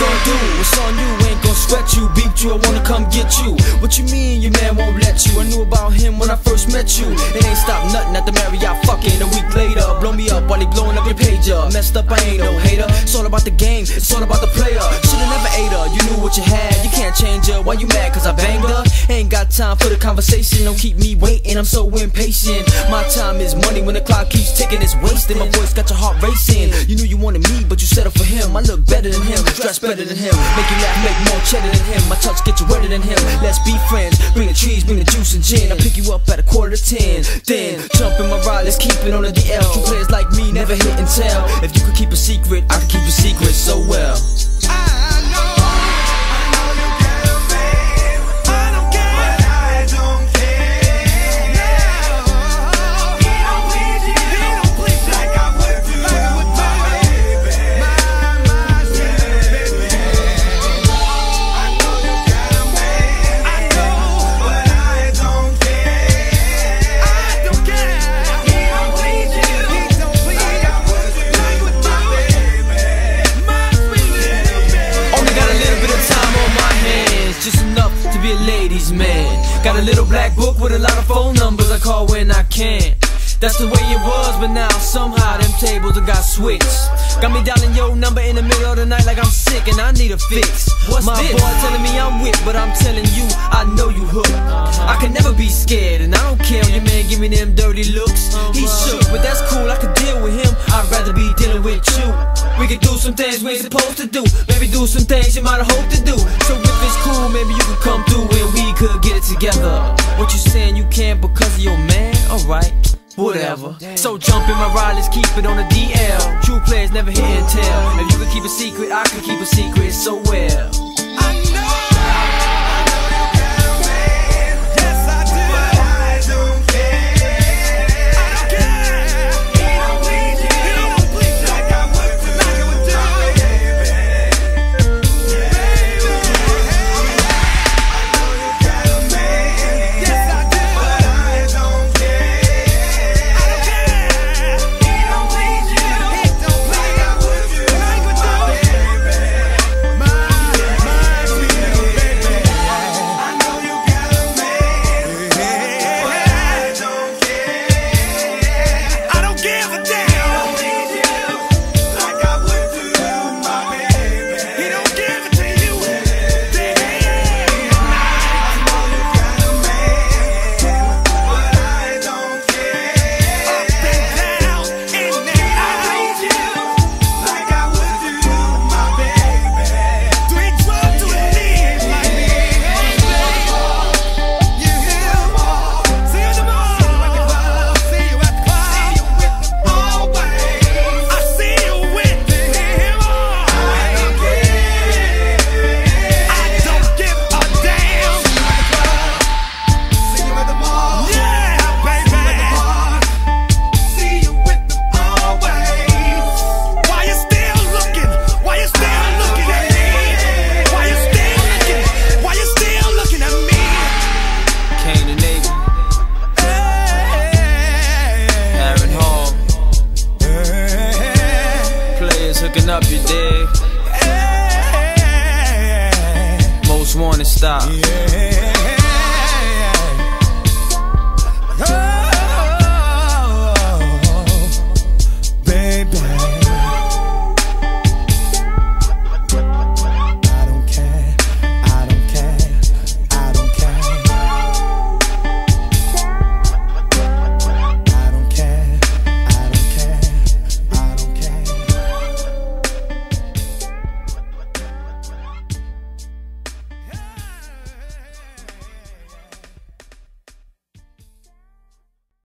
gon' do? It's on you, ain't gon' sweat you. Beat you, I wanna come get you. What you mean your man won't let you? I knew about him when I first met you. It ain't stop nothing at the Marriott fucking. A week later, blow me up while he blowing up your pager. Messed up, I ain't no hater. It's all about the game, it's all about the player. Should've never ate her, you knew what you had. You can't change her, why you mad cause I banged her? Ain't got time for the conversation, don't keep me waiting, I'm so impatient. My time is money when the clock keeps ticking, it's wasting. My voice got your heart racing. You knew you wanted me, but you settled for him. I look better than him, dress better than him, make you laugh, make more cheddar than him. My touch get you wetter than him. Let's be friends, bring the trees, bring the juice and gin. I pick you up at 9:45. Then jump in my ride, let's keep it on the DL. True players like me never hit and tell. If you could keep a secret, I could keep a secret so well. Be a ladies man. Got a little black book with a lot of phone numbers I call when I can. That's the way it was, but now somehow them tables have got switched. Got me dialing your number in the middle of the night like I'm sick and I need a fix. What's my boy telling me I'm whipped, but I'm telling you I know you hooked. I can never be scared and I don't care if your man give me them dirty looks. He shook, but that's cool, I could deal with him. I'd rather be dealing with you. We could do some things we ain't supposed to do. Maybe do some things you might have hoped to do. So if it's cool, maybe you could come through and we could get it together. What you saying you can't because of your man? Alright, whatever. So jump in my ride, let's keep it on the DL. True players never hit and tell. If you could keep a secret, I could keep a secret so well. Up your day. Most wanted stop.